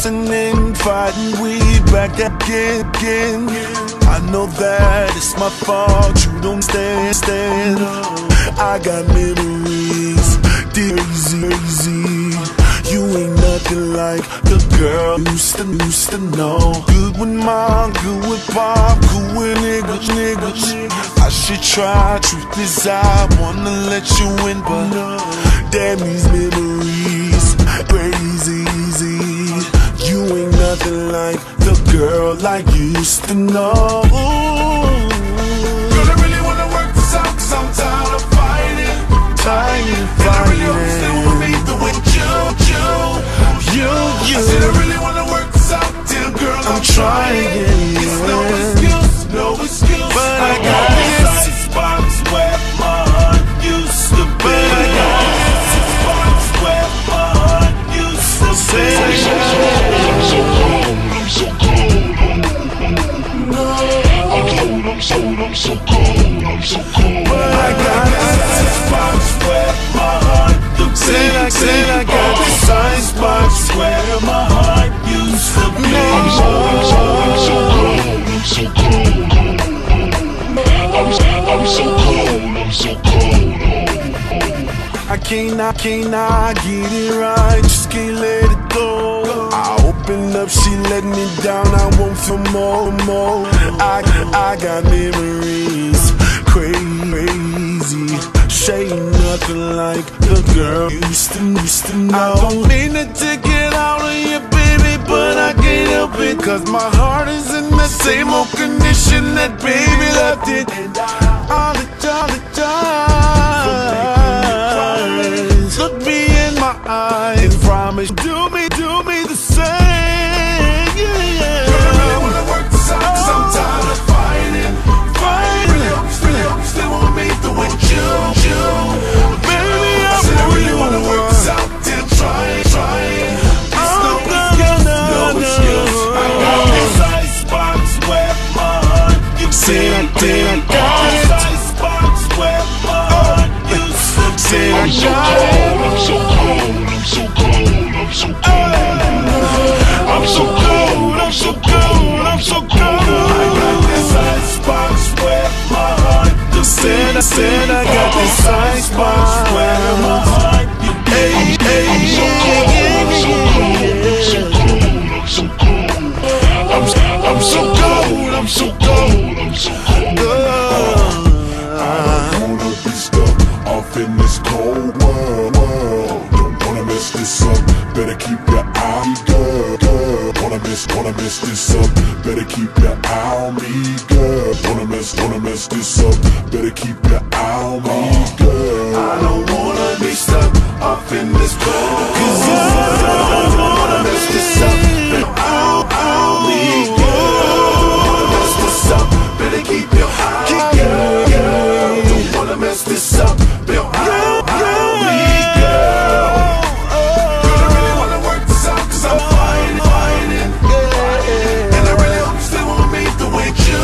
fussing and fighting, we back again. I know that it's my fault, you don't stand. I got memories, easy. You ain't nothing like the girl used to know. Good with mom, good with pop, good with niggas. I should try, truth is I wanna let you in, but damn these memories, crazy. You ain't nothing like the girl I used to know. Girl, I really wanna work this out, cause I'm tired of fighting. And I really hope you still want me the way you. I said I really wanna work this out, dear girl, I'm trying. It's no excuse, but I got this box where my heart used to be. I got this box where my heart used to be. I'm so cold. I'm so cold. But I got this box where my heart used to be. I got this icebox where my heart used to be. I'm so cold. I cannot get it right, just can't let it go. I open up, she let me down, I won't feel more. I got memories, crazy. She ain't nothing like the girl used to know. I don't mean to take it out on you, baby, but I can't help it, cause my heart is in the same old condition that baby left it. All the time. Look me in my eyes and promise do me the same. Girl, I really wanna work this out, cause I'm tired of fighting. Really hope you still want me the way you. Baby, I said I really wanna work this out, still trying. It's no excuse. I got this icebox where my heart used to be. I got this icebox where my heart used to be. I'm so cold. I got this icebox where my heart used to be. I said I got this icebox where my heart used to be. I'm so cold. I don't wanna be stuck off in this cold world. Don't wanna mess this up, better keep your eye girl. Wanna mess this up, better keep your eye on me, girl. Wanna mess this up, better keep your eye on me, girl. I don't wanna be stuck off in this cold. Cause I don't wanna mess this up, better eye on me, girl. Wanna mess this up, better keep your eye, girl. Don't wanna mess this up, better eye on me, girl. Girl, I really wanna work this out, cause I'm fighting. And I really hope you still want me the way you.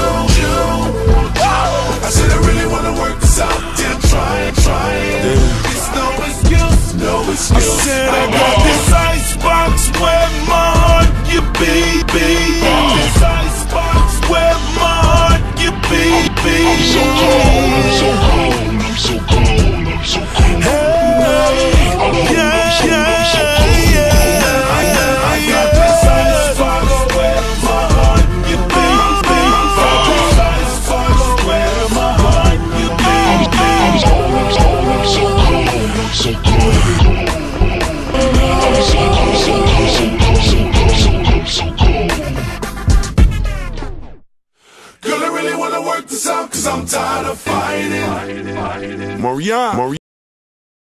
I said I really wanna work this out, still trying. It's no excuse. I said I got this icebox where my heart you be. This icebox where my heart you be. I'm so cold.